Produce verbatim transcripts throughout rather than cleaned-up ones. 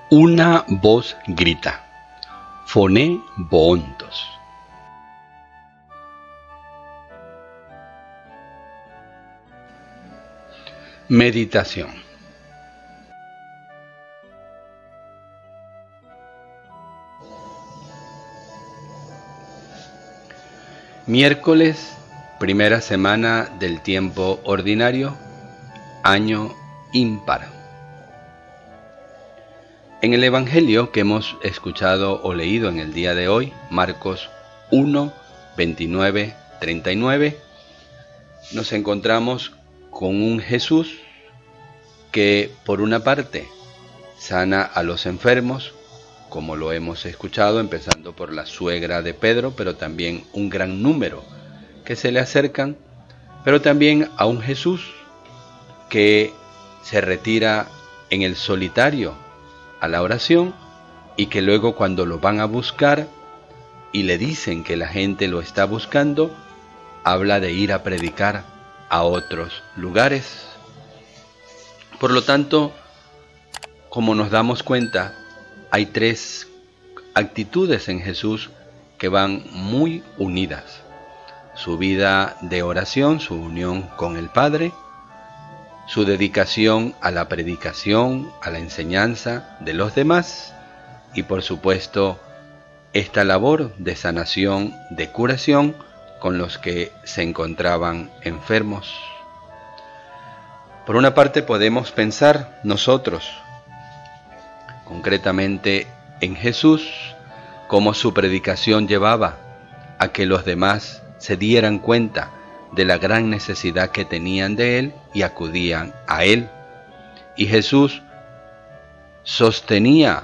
Una voz grita, Phone boontos. Meditación. Miércoles, primera semana del tiempo ordinario, año impar. En el Evangelio que hemos escuchado o leído en el día de hoy, Marcos uno, veintinueve, treinta y nueve, nos encontramos con un Jesús que, por una parte, sana a los enfermos, como lo hemos escuchado, empezando por la suegra de Pedro, pero también un gran número que se le acercan, pero también a un Jesús que se retira en el solitario a la oración y que luego, cuando lo van a buscar y le dicen que la gente lo está buscando, habla de ir a predicar a otros lugares. Por lo tanto, como nos damos cuenta, hay tres actitudes en Jesús que van muy unidas: su vida de oración, su unión con el Padre, su dedicación a la predicación, a la enseñanza de los demás, y por supuesto esta labor de sanación, de curación con los que se encontraban enfermos. Por una parte, podemos pensar nosotros concretamente en Jesús, cómo su predicación llevaba a que los demás se dieran cuenta de la gran necesidad que tenían de Él y acudían a Él. Y Jesús sostenía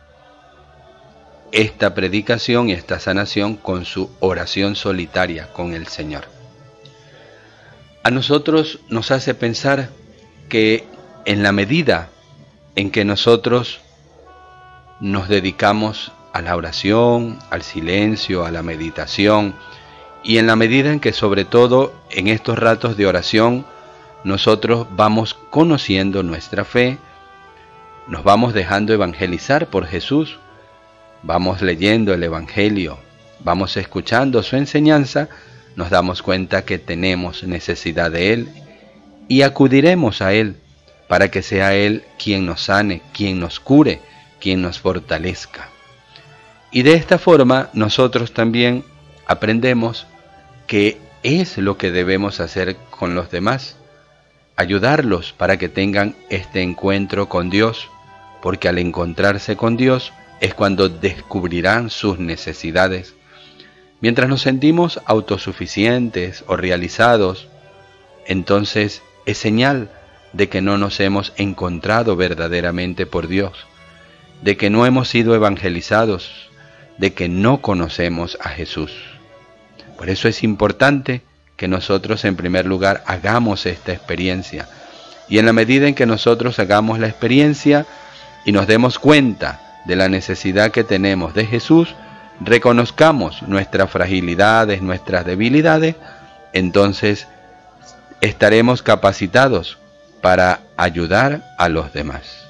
esta predicación y esta sanación con su oración solitaria con el Señor. A nosotros nos hace pensar que en la medida en que nosotros nos dedicamos a la oración, al silencio, a la meditación, y en la medida en que, sobre todo en estos ratos de oración, nosotros vamos conociendo nuestra fe, nos vamos dejando evangelizar por Jesús, vamos leyendo el Evangelio, vamos escuchando su enseñanza, nos damos cuenta que tenemos necesidad de Él y acudiremos a Él para que sea Él quien nos sane, quien nos cure, quien nos fortalezca. Y de esta forma nosotros también aprendemos qué es lo que debemos hacer con los demás, ayudarlos para que tengan este encuentro con Dios, porque al encontrarse con Dios es cuando descubrirán sus necesidades. Mientras nos sentimos autosuficientes o realizados, entonces es señal de que no nos hemos encontrado verdaderamente por Dios, de que no hemos sido evangelizados, de que no conocemos a Jesús. Por eso es importante que nosotros, en primer lugar, hagamos esta experiencia. Y en la medida en que nosotros hagamos la experiencia y nos demos cuenta de la necesidad que tenemos de Jesús, reconozcamos nuestras fragilidades, nuestras debilidades, entonces estaremos capacitados para ayudar a los demás.